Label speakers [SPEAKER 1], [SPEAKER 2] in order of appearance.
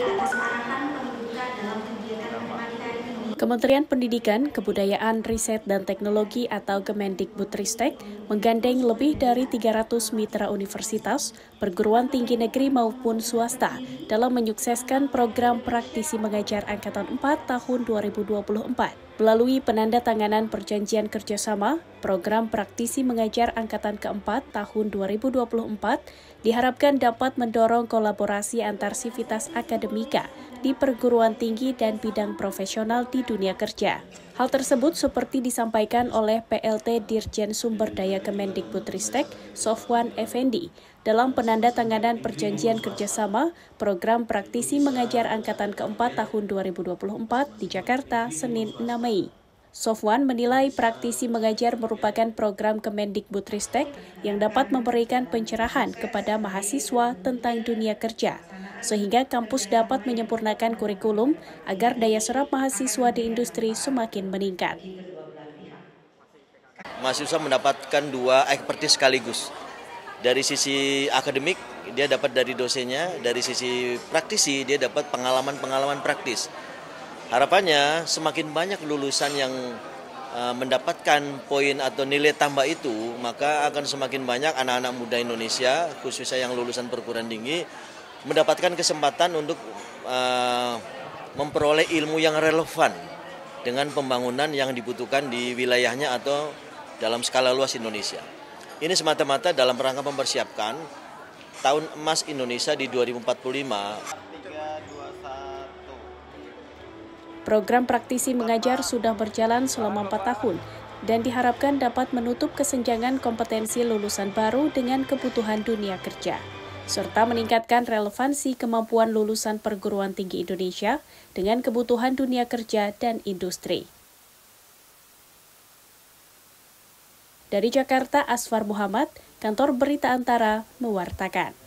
[SPEAKER 1] atas arahan pembuka dalam kegiatan pagi hari ini.
[SPEAKER 2] Kementerian Pendidikan, Kebudayaan, Riset, dan Teknologi atau Kemendikbudristek menggandeng lebih dari 300 mitra universitas, perguruan tinggi negeri maupun swasta dalam menyukseskan program praktisi mengajar Angkatan 4 tahun 2024. Melalui penandatanganan perjanjian kerjasama, program praktisi mengajar Angkatan ke-4 tahun 2024 diharapkan dapat mendorong kolaborasi antar sivitas akademika di perguruan tinggi dan bidang profesional di dunia kerja. Hal tersebut seperti disampaikan oleh PLT Dirjen Sumber Daya Kemendikbudristek, Sofwan Effendi, dalam penandatanganan perjanjian kerjasama program praktisi mengajar Angkatan ke-4 tahun 2024 di Jakarta, Senin 6 Mei. Sofwan menilai praktisi mengajar merupakan program Kemendikbudristek yang dapat memberikan pencerahan kepada mahasiswa tentang dunia kerja, sehingga kampus dapat menyempurnakan kurikulum agar daya serap mahasiswa di industri semakin meningkat.
[SPEAKER 3] Mahasiswa mendapatkan dua ekspertis sekaligus. Dari sisi akademik, dia dapat dari dosennya, dari sisi praktisi, dia dapat pengalaman-pengalaman praktis. Harapannya semakin banyak lulusan yang mendapatkan poin atau nilai tambah itu, maka akan semakin banyak anak-anak muda Indonesia, khususnya yang lulusan perguruan tinggi, mendapatkan kesempatan untuk memperoleh ilmu yang relevan dengan pembangunan yang dibutuhkan di wilayahnya atau dalam skala luas Indonesia. Ini semata-mata dalam rangka mempersiapkan Tahun Emas Indonesia di 2045.
[SPEAKER 2] Program praktisi mengajar sudah berjalan selama 4 tahun dan diharapkan dapat menutup kesenjangan kompetensi lulusan baru dengan kebutuhan dunia kerja, serta meningkatkan relevansi kemampuan lulusan perguruan tinggi Indonesia dengan kebutuhan dunia kerja dan industri. Dari Jakarta, Asfar Muhammad, Kantor Berita Antara, mewartakan.